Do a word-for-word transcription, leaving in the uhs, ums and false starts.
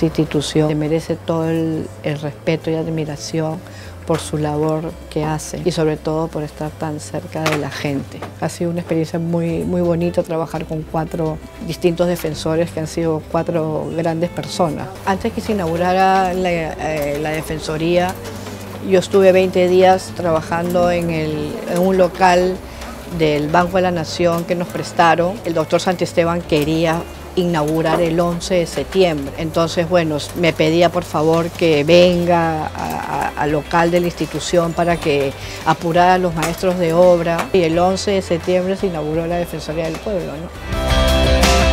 esta institución, que merece todo el, el respeto y admiración por su labor que hace y sobre todo por estar tan cerca de la gente. Ha sido una experiencia muy, muy bonita trabajar con cuatro distintos defensores que han sido cuatro grandes personas. Antes que se inaugurara la, eh, la Defensoría, yo estuve veinte días trabajando en, el, en un local del Banco de la Nación que nos prestaron. El doctor Santisteban quería inaugurar el once de septiembre. Entonces, bueno, me pedía por favor que venga al local de la institución para que apurara a los maestros de obra. Y el once de septiembre se inauguró la Defensoría del Pueblo, ¿no?